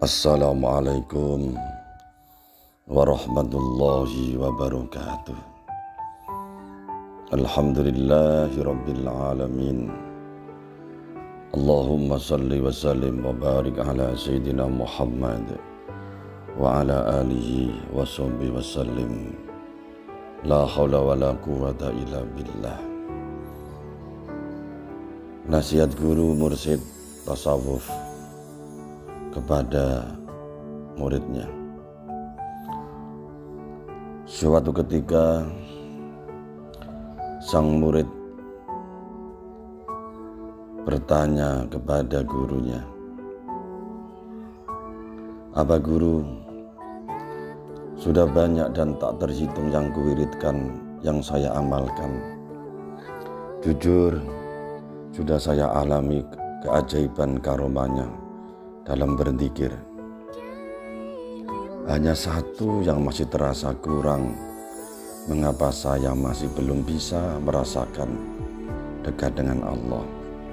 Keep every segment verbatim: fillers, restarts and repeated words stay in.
Assalamualaikum warahmatullahi wabarakatuh. Alhamdulillahi rabbil alamin. Allahumma salli wa sallim wa barik ala Sayyidina Muhammad wa ala alihi wa sahbihi wa sallim. La hawla wa la quwwata illa billah. Nasihat guru mursyid tasawuf kepada muridnya. Suatu ketika sang murid bertanya kepada gurunya, "Apa guru, sudah banyak dan tak terhitung yang kuwiridkan, yang saya amalkan. Jujur, sudah saya alami keajaiban karomanya dalam berzikir. Hanya satu yang masih terasa kurang. Mengapa saya masih belum bisa merasakan dekat dengan Allah?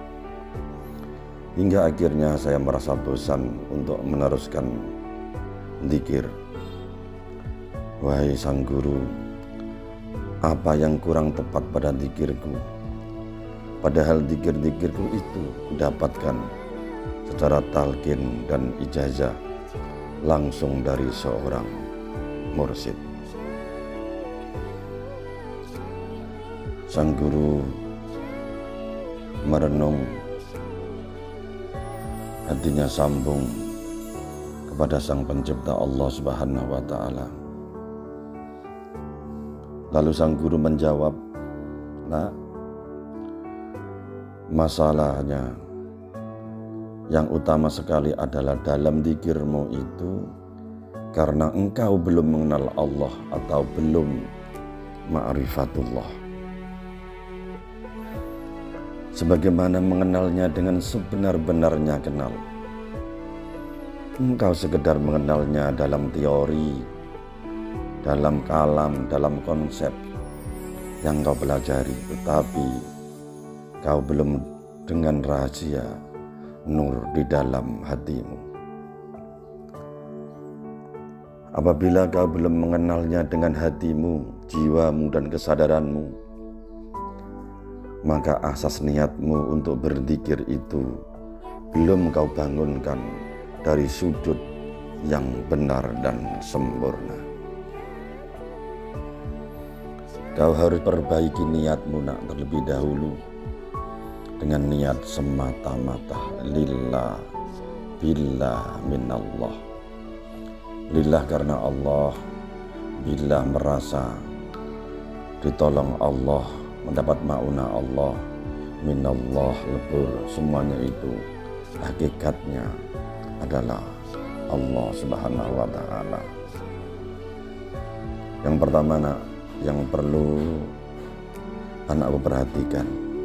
Hingga akhirnya saya merasa bosan untuk meneruskan zikir. Wahai sang guru, apa yang kurang tepat pada zikirku? Padahal zikir-zikirku itu kudapatkan secara talqin dan ijazah langsung dari seorang mursyid." Sang guru merenung, hatinya sambung kepada sang pencipta Allah Subhanahu wa ta'ala. Lalu sang guru menjawab, "Nah, masalahnya yang utama sekali adalah dalam zikirmu itu karena engkau belum mengenal Allah atau belum ma'rifatullah. Sebagaimana mengenalnya dengan sebenar-benarnya kenal. Engkau sekedar mengenalnya dalam teori, dalam kalam, dalam konsep yang kau pelajari, tetapi kau belum dengan rahasia nur di dalam hatimu. Apabila kau belum mengenalnya dengan hatimu, jiwamu dan kesadaranmu, maka asas niatmu untuk berzikir itu belum kau bangunkan dari sudut yang benar dan sempurna. Kau harus perbaiki niatmu nak terlebih dahulu dengan niat semata-mata lillah, billah minallah. Lillah karena Allah, billah merasa ditolong Allah, mendapat mauna Allah, minallah lebur, semuanya itu hakikatnya adalah Allah Subhanahu wa ta'ala. Yang pertama nak, yang perlu anakku perhatikan,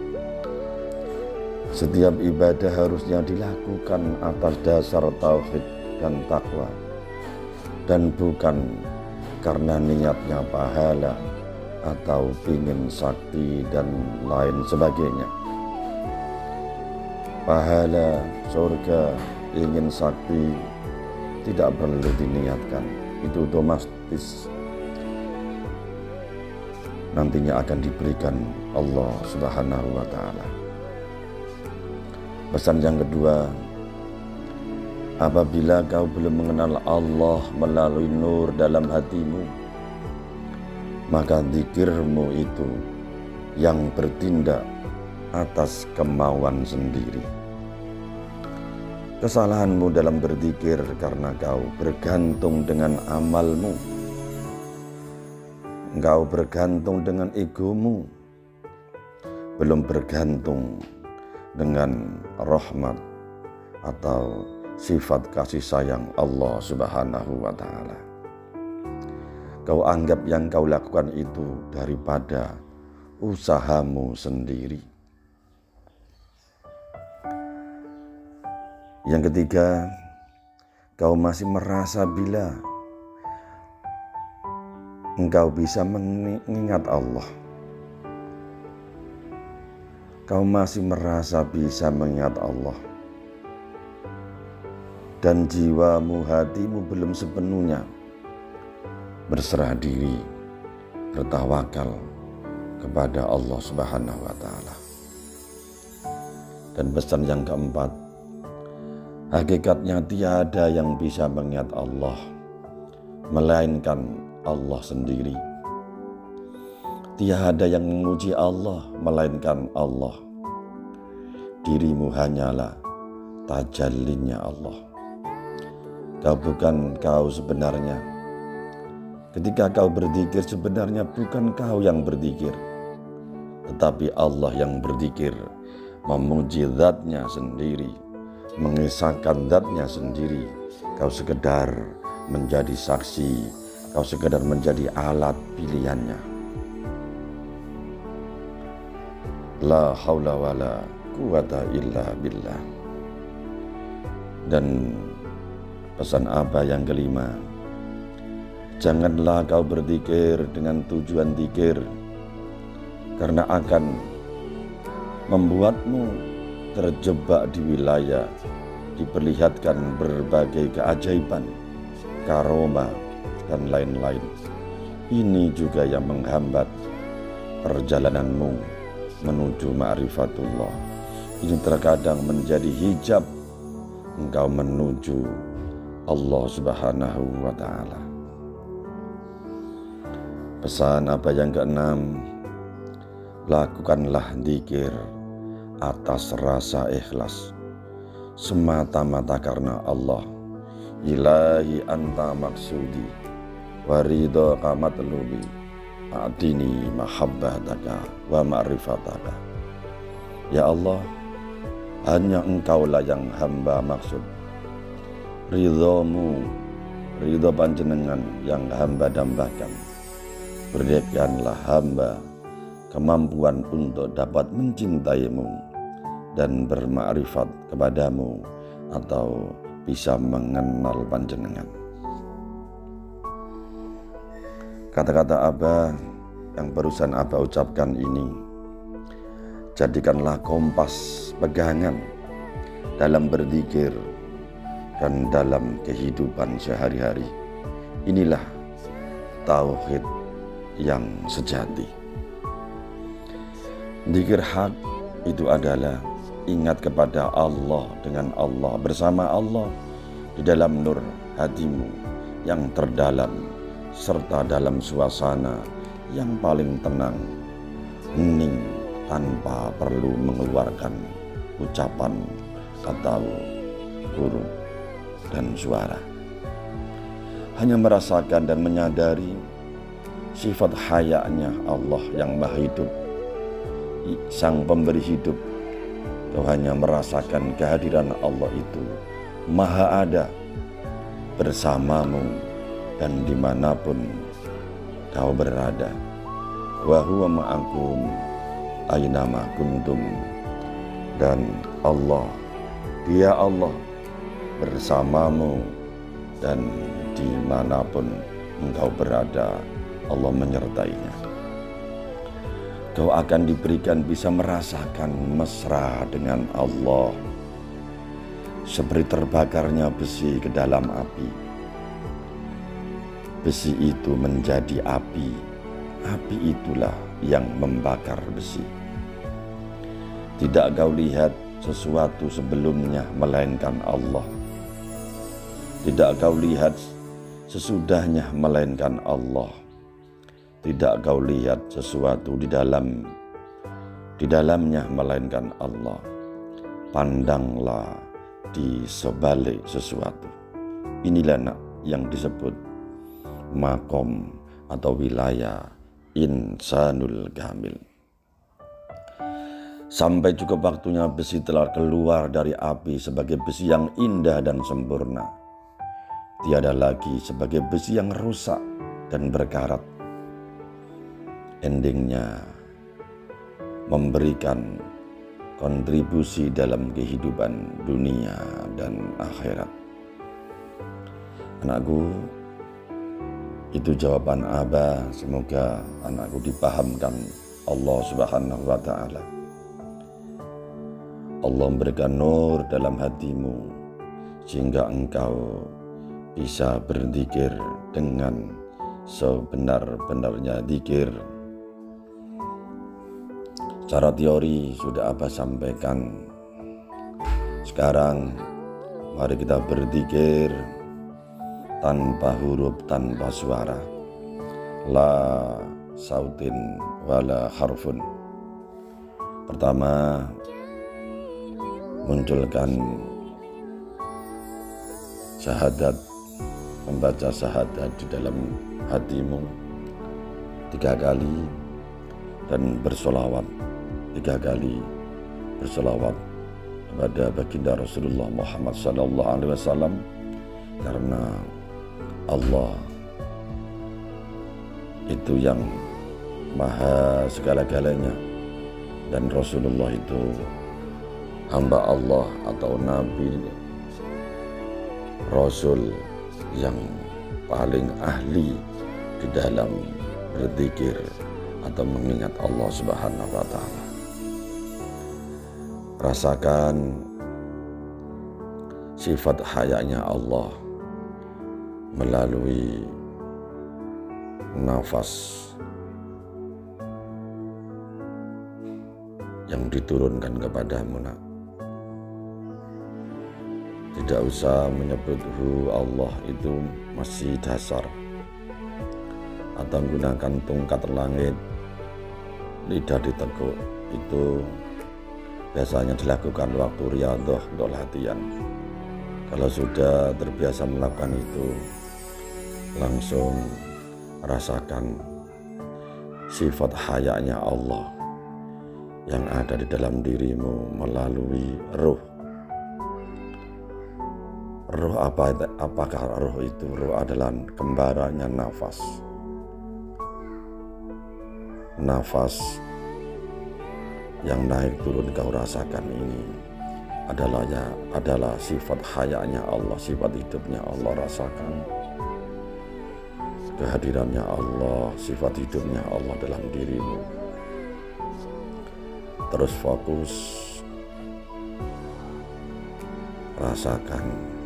setiap ibadah harusnya dilakukan atas dasar tauhid dan takwa, dan bukan karena niatnya pahala atau ingin sakti dan lain sebagainya. Pahala, surga, ingin sakti tidak perlu diniatkan, itu otomatis nantinya akan diberikan Allah Subhanahu wa ta'ala. Pesan yang kedua, apabila kau belum mengenal Allah melalui nur dalam hatimu, maka zikirmu itu yang bertindak atas kemauan sendiri. Kesalahanmu dalam berzikir karena kau bergantung dengan amalmu, engkau bergantung dengan egomu, belum bergantung dengan rahmat atau sifat kasih sayang Allah Subhanahu wa ta'ala. Kau anggap yang kau lakukan itu daripada usahamu sendiri. Yang ketiga, kau masih merasa bila engkau bisa mengingat Allah, kau masih merasa bisa mengingat Allah, dan jiwamu, hatimu belum sepenuhnya berserah diri, bertawakal kepada Allah Subhanahu wa Ta'ala. Dan pesan yang keempat, hakikatnya tiada yang bisa mengingat Allah melainkan Allah sendiri. Tiada yang memuji Allah melainkan Allah. Dirimu hanyalah tajallinya Allah. Kau bukan kau sebenarnya. Ketika kau berzikir, sebenarnya bukan kau yang berzikir, tetapi Allah yang berzikir, memuji zatnya sendiri, mengisahkan zatnya sendiri. Kau sekedar menjadi saksi, kau sekedar menjadi alat pilihannya. La haula wala quwata illa billah. Dan pesan Abah yang kelima, janganlah kau berzikir dengan tujuan zikir, karena akan membuatmu terjebak di wilayah diperlihatkan berbagai keajaiban, karomah, dan lain-lain. Ini juga yang menghambat perjalananmu menuju ma'rifatullah. Ini terkadang menjadi hijab engkau menuju Allah Subhanahu wa Ta'ala. Pesan apa yang keenam, lakukanlah zikir atas rasa ikhlas, semata-mata karena Allah. Ilahi anta maksudi wa ridha matlubi, a'tini mahabbataka wa ma'rifataka. Ya Allah, hanya engkaulah yang hamba maksud, ridhamu, ridha panjenengan yang hamba dambakan. Berikanlah hamba kemampuan untuk dapat mencintaimu dan bermakrifat kepadamu, atau bisa mengenal panjenengan. Kata-kata Abah yang barusan Abah ucapkan ini, jadikanlah kompas pegangan dalam berzikir dan dalam kehidupan sehari-hari. Inilah tauhid yang sejati. Zikir hak itu adalah ingat kepada Allah, dengan Allah, bersama Allah di dalam nur hatimu yang terdalam, serta dalam suasana yang paling tenang, hening, tanpa perlu mengeluarkan ucapan atau huruf dan suara. Hanya merasakan dan menyadari sifat hayanya Allah yang maha hidup, sang pemberi hidup. Kau hanya merasakan kehadiran Allah itu maha ada bersamamu dan dimanapun kau berada. Wa huwa ma'akum aynama kuntum. Dan Allah, Dia Allah bersamamu dan dimanapun engkau berada, Allah menyertainya. Kau akan diberikan bisa merasakan mesra dengan Allah, seperti terbakarnya besi ke dalam api. Besi itu menjadi api, api itulah yang membakar besi. Tidak kau lihat sesuatu sebelumnya melainkan Allah. Tidak kau lihat sesudahnya melainkan Allah. Tidak kau lihat sesuatu di dalam di dalamnya melainkan Allah. Pandanglah di sebalik sesuatu. Inilah yang disebut makom atau wilayah insanul kamil. Sampai cukup waktunya besi telah keluar dari api sebagai besi yang indah dan sempurna. Tiada lagi sebagai besi yang rusak dan berkarat. Endingnya memberikan kontribusi dalam kehidupan dunia dan akhirat. Anakku, itu jawaban Abah. Semoga anakku dipahamkan Allah Subhanahu wa Ta'ala. Allah memberikan nur dalam hatimu sehingga engkau bisa berzikir dengan sebenar-benarnya zikir. Cara teori sudah Abah sampaikan. Sekarang mari kita berzikir tanpa huruf, tanpa suara, la sautin wala harfun. Pertama, munculkan syahadat, membaca syahadat di dalam hatimu tiga kali dan bersolawat tiga kali, bersolawat kepada baginda Rasulullah Muhammad sallallahu alaihi wasallam, karena Allah itu yang maha segala-galanya dan Rasulullah itu hamba Allah atau Nabi Rasul yang paling ahli di dalam berzikir atau mengingat Allah Subhanahu wa Ta'ala. Rasakan sifat hayanya Allah melalui nafas yang diturunkan kepadamu, nak. Tidak usah menyebut hu Allah, itu masih dasar, atau menggunakan tongkat langit, lidah diteguk, itu biasanya dilakukan waktu riyadhah untuk latihan. Kalau sudah terbiasa melakukan itu, langsung rasakan sifat hayanya Allah yang ada di dalam dirimu melalui ruh. Ruh apa? Apakah ruh itu? Ruh adalah kembarannya nafas. Nafas yang naik turun kau rasakan ini adalah ya adalah sifat hayanya Allah, sifat hidupnya Allah. Rasakan kehadirannya Allah, sifat hidupnya Allah dalam dirimu. Terus fokus, rasakan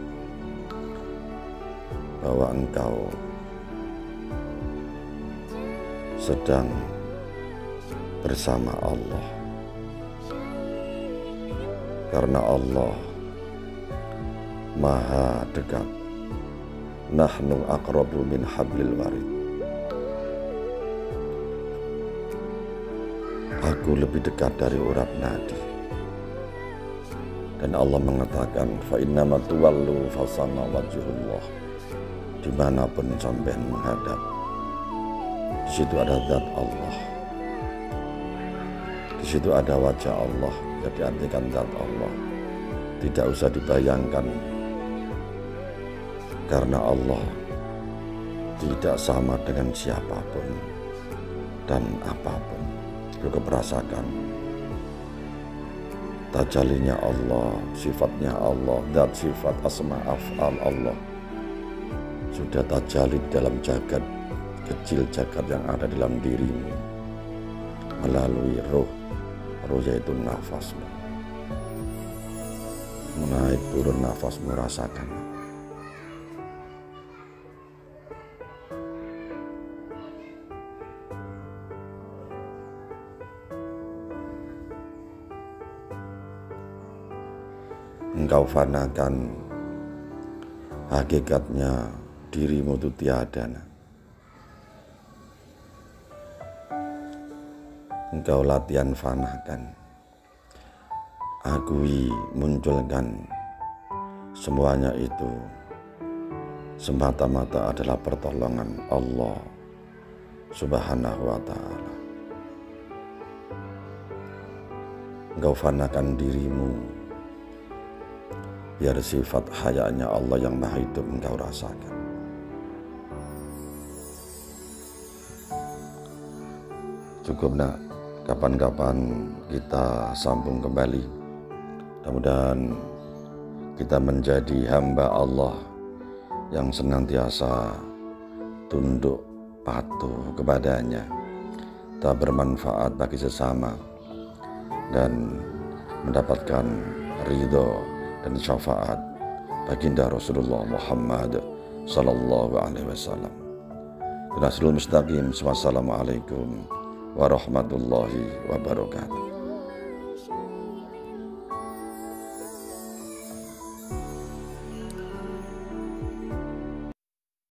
bahwa engkau sedang bersama Allah, karena Allah maha dekat. Nahnu aqrabu min hablil warid. Aku lebih dekat dari urat nadi. Dan Allah mengatakan, fa innama tuwallu fasama wajhullah. Dimanapun sampean menghadap, di situ ada zat Allah, di situ ada wajah Allah. Jadi artikan zat Allah tidak usah dibayangkan, karena Allah tidak sama dengan siapapun dan apapun. Cukup rasakan tajalinya Allah, sifatnya Allah, zat sifat asma af'al Allah sudah tajali dalam jagat kecil, jagat yang ada dalam dirimu melalui ruh. Ruh yaitu nafasmu. Menaik turun nafasmu, rasakan. Engkau fanakan, hakikatnya dirimu itu tiada. Engkau latihan fanakan, akui, munculkan semuanya itu semata-mata adalah pertolongan Allah Subhanahu wa Ta'ala. Engkau fanakan dirimu biar sifat hayanya Allah yang maha hidup engkau rasakan. Cukup, nak. Kapan-kapan kita sambung kembali. Mudah-mudahan kita menjadi hamba Allah yang senantiasa tunduk patuh kepadanya, tak bermanfaat bagi sesama, dan mendapatkan ridho dan syafaat baginda Rasulullah Muhammad sallallahu alaihi wasallam. Nasrul mustaqim. Wassalamualaikum warahmatullahi wabarakatuh.